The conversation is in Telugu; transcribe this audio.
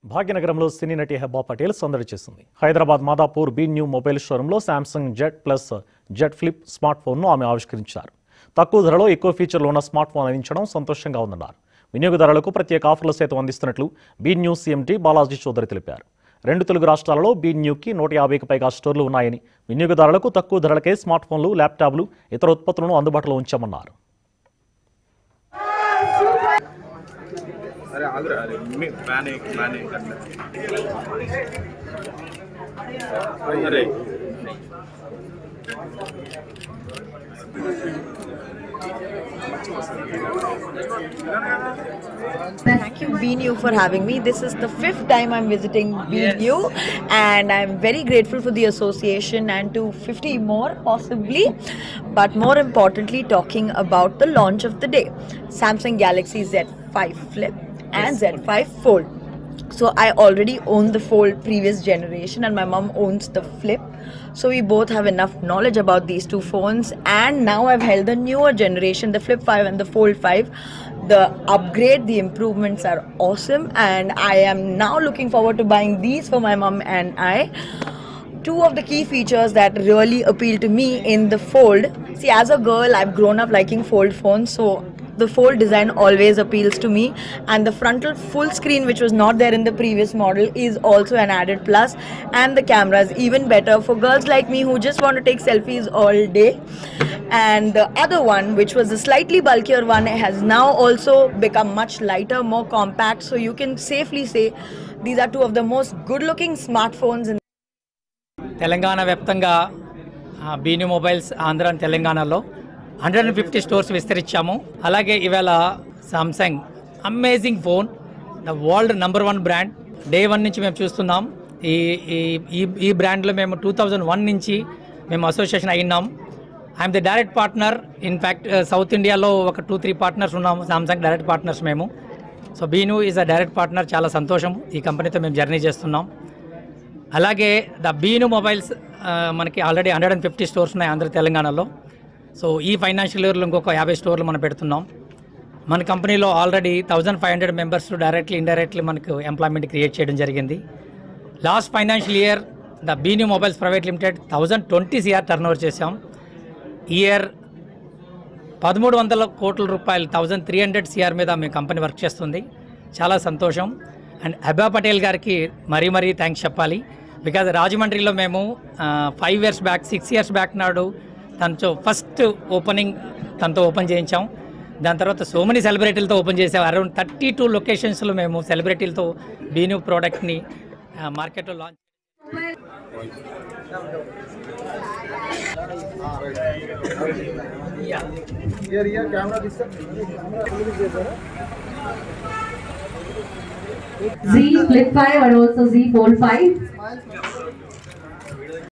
భాగ్యనగరంలో సినీ నటి హెబా పటేల్ సందడి చేసింది. Hyderabad Madhapur B new mobile షోరూంలో Samsung Z plus Z flip smart ఫోన్ను ఆమె ఆవిష్కరించారు. తక్కువ ధరలో ఎక్కువ ఫీచర్లు ఉన్న స్మార్ట్ ఫోన్ అందించడం సంతోషంగా ఉందన్నారు. వినియోగదారులకు ప్రత్యేక ఆఫర్లు సైతం అందిస్తున్నట్లు B new CMD Balaji Chowdary తెలిపారు. 2 తెలుగు రాష్ట్రాలలో బీ న్యూకి 150కి పైగా స్టోర్లు ఉన్నాయని, వినియోగదారులకు తక్కువ ధరలకే స్మార్ట్ ఫోన్లు, ల్యాప్టాప్లు, ఇతర ఉత్పత్తులను అందుబాటులో ఉంచామన్నారు. Thank you BNU for having me. This is the 5th time I'm visiting BNU, and I'm very grateful for the association and to 50 more possibly, but more importantly talking about the launch of the day, Samsung Galaxy Z5 Flip and Z5 Fold. So I already own the Fold previous generation and my mom owns the Flip. So we both have enough knowledge about these two phones, and now I've held the newer generation, the Flip 5 and the Fold 5. The upgrade, the improvements are awesome, and I am now looking forward to buying these for my mom and I. Two of the key features that really appeal to me in the Fold. See, as a girl, I've grown up liking Fold phones, so the Fold design always appeals to me, and the frontal full screen, which was not there in the previous model, is also an added plus, and the camera is even better for girls like me who just want to take selfies all day. And the other one, which was a slightly bulkier one, has now also become much lighter, more compact, so you can safely say these are two of the most good looking smartphones in Telangana వ్యాప్తంగా బీన్యూ మొబైల్స్ ఆంధ్ర తెలంగాణలో 150 స్టోర్స్ విస్తరించాము. అలాగే ఇవాళ Samsung amazing phone, the world #1 brand. Day 1 నుంచి మేము చూస్తున్నాం. ఈ బ్రాండ్లో మేము 2001 నుంచి మేము అసోసియేషన్ అయినాం. I'm the direct partner. In fact south ఇండియాలో ఒక 2-3 పార్ట్నర్స్ ఉన్నాము, సామ్సంగ్ డైరెక్ట్ పార్ట్నర్స్ మేము. So B new is a direct partner. చాలా సంతోషం ఈ కంపెనీతో మేము జర్నీ చేస్తున్నాం. అలాగే ద బీన్యూ మొబైల్స్ మనకి ఆల్రెడీ 150 స్టోర్స్ ఉన్నాయి ఆంధ్ర తెలంగాణలో. సో ఈ ఫైనాన్షియల్ ఇయర్లో ఇంకొక 50 స్టోర్లు మనం పెడుతున్నాం. మన కంపెనీలో ఆల్రెడీ 1500 మెంబర్స్ డైరెక్ట్లీ ఇండైరెక్ట్లీ మనకు ఎంప్లాయ్మెంట్ క్రియేట్ చేయడం జరిగింది. Last financial year the B new mobiles private limited 1020 CR turn చేసాం. ఇయర్ 1300 కోట్ల రూపాయలు 1300 CR మీద మీ కంపెనీ వర్క్ చేస్తుంది. చాలా సంతోషం. అండ్ హెబా పటేల్ గారికి మరీ థ్యాంక్స్ చెప్పాలి. బికాజ్ రాజమండ్రిలో మేము 5 years బ్యాక్ 6 years బ్యాక్ నాడు తనతో ఫస్ట్ ఓపెనింగ్ తనతో ఓపెన్ చేయించాం. దాని తర్వాత సో మెనీ సెలబ్రిటీలతో ఓపెన్ చేసాం. అరౌండ్ 32 లొకేషన్స్లో మేము సెలబ్రిటీలతో బీన్యూ ప్రోడక్ట్ని మార్కెట్లో launch. Z Flip 5 and also Z Fold 5.